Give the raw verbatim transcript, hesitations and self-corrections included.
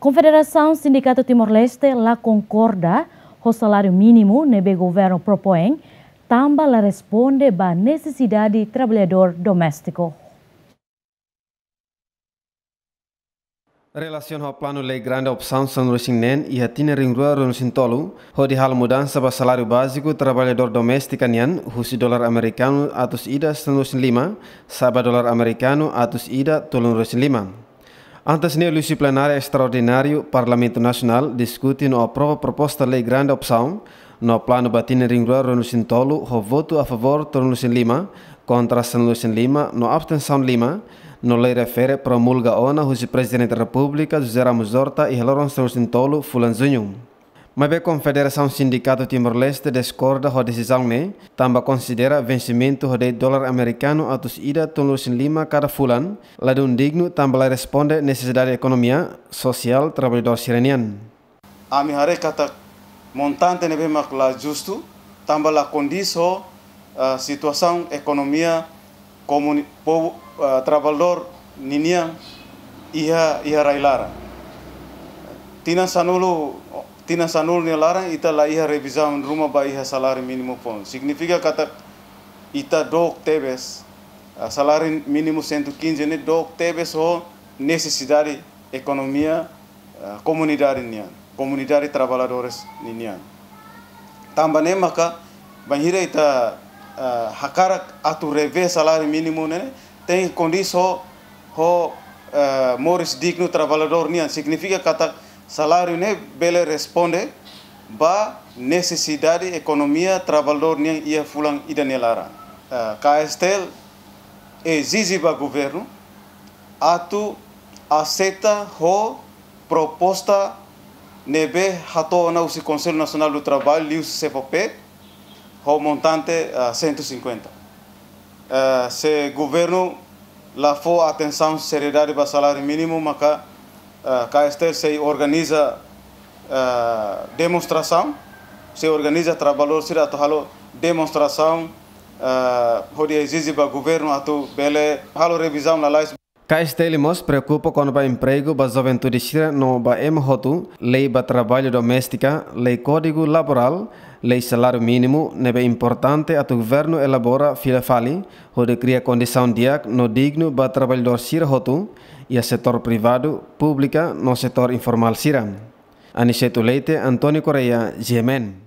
Confederação Sindicato Timor-Leste lá concorda com o salário mínimo que o governo propõe, também lá responde à necessidade do trabalhador doméstico. Em relação ao plano lei grande opção São Lucienen e a tina ringrua Runusintolu, onde hal mudança para salário básico trabalhador doméstico nian, husi dolar americano atus ida São Lucien lima, saba dolar americano atus ida tolong Lucien lima. Antes ne luci plenária extraordinário Parlamento Nacional discute no aprova proposta lei grande opção no plano batina ringrua Runusintolu, ho voto a favor tolong Lucien lima, contra São Lucien lima, no abstenção lima. No lei refere promulga ona o Presidente da República José Ramos Horta e Heloron São Tolo Fulan Junho. Mas a Confederação Sindicato Timor-Leste discorda com a decisão ne, também considera vencimento de dólar americano atus ida tolusin lima cada fulan, ladun digno também responde necessidade economia social trabalhador sirenian. A mi hare kata montante nebe makla justo, também la condição uh, situação economia comuni povo uh, trabalhador ninia ia ia railara. Tina sanulu tina sanul ni lara ita la ia revisão rumah ba ia salário mínimo pon. Significa kata ita dok tebes uh, salário mínimo cento e quinze ne dok tebes ho necessidade economia uh, comunidade nian, comunidade trabalhadores nian. Também maka banhira ita Uh, hakarak atu reve salário mínimo né tem condição ho uh, moris digno trabalhador nian significa kata salário né bele responde ba necessidade economia trabalhador nian ia fulang idanelara uh, Castel exige ba governo atu aceita ho proposta nebe hato na o Conselho Nacional do Trabalho liu C P P o montante uh, cento e cinquenta. Uh, se o governo lá for atenção seriedade para salário mínimo, maka uh, Castel se organiza uh, demonstração, se organiza trabalhador se ato halo demonstração, onde uh, exige para o governo ato bele halo revisão na lei. Castel mos preocupa com o emprego da juventude sira no ba M hotu, lei ba trabalho doméstica, lei código laboral, lei salário mínimo, nebe importante a o governo elabora fila fali, onde cria condição diak no digno ba trabalhador sira hotu e a setor privado, pública no setor informal sira. Aniceto Leite, Antônio Correia, G M N.